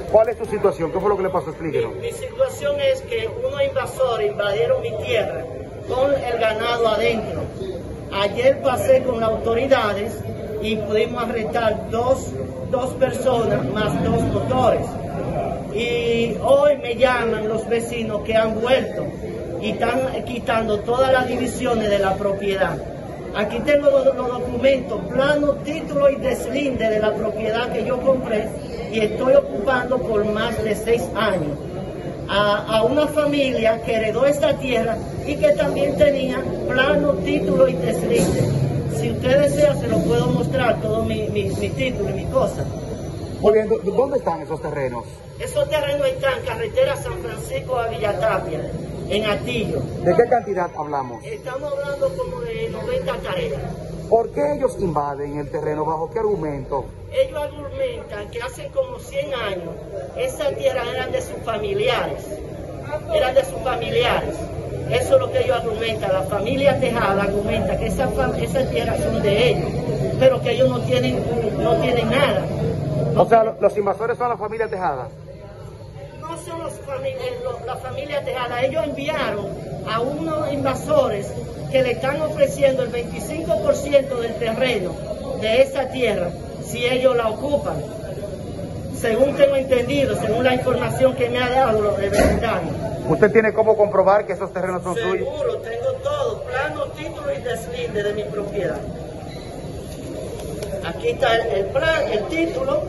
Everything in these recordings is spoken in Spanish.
¿Cuál es tu situación? ¿Qué fue lo que le pasó? Explíquenos. Mi situación es que unos invasores invadieron mi tierra con el ganado adentro. Ayer pasé con las autoridades y pudimos arrestar dos personas más 2 motores. Y hoy me llaman los vecinos que han vuelto y están quitando todas las divisiones de la propiedad. Aquí tengo los documentos, plano, título y deslinde de la propiedad que yo compré y estoy ocupando por más de 6 años. A una familia que heredó esta tierra y que también tenía plano, título y deslinde. Si usted desea, se lo puedo mostrar todo mi título y mi cosa. Muy bien, ¿dónde están esos terrenos? Esos terrenos están en carretera San Francisco a Villatapia, en Atillo. ¿De qué cantidad hablamos? Estamos hablando como de 90 tareas. ¿Por qué ellos invaden el terreno? ¿Bajo qué argumento? Ellos argumentan que hace como 100 años esas tierras eran de sus familiares. Eran de sus familiares. Eso es lo que ellos argumentan. La familia Tejada argumenta que esas tierras son de ellos, pero que ellos no tienen nada. O sea, los invasores son la familia Tejada. No son la familia Tejada. Ellos enviaron a unos invasores que le están ofreciendo el 25% del terreno de esa tierra si ellos la ocupan. Según tengo entendido, según la información que me ha dado los representantes. ¿Usted tiene cómo comprobar que esos terrenos son suyos? Seguro, tengo todo, plano, título y deslinde de mi propiedad. Aquí está el plan, el título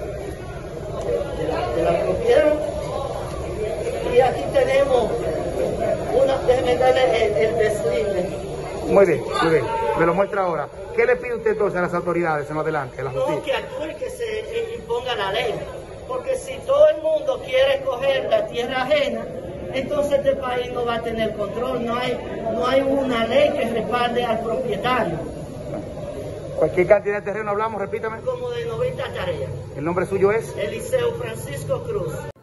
de la propiedad. Y aquí tenemos déjeme darle el deslinde. Muy bien, muy bien. Me lo muestra ahora. ¿Qué le pide usted entonces a las autoridades en adelante, a la justicia? No, que actúe, que se imponga la ley. Porque si todo el mundo quiere coger la tierra ajena, entonces este país no va a tener control. No hay una ley que respalde al propietario. ¿Cualquier cantidad de terreno hablamos? Repítame. Como de 90 tareas. ¿El nombre suyo es? Eliseo Francisco Cruz.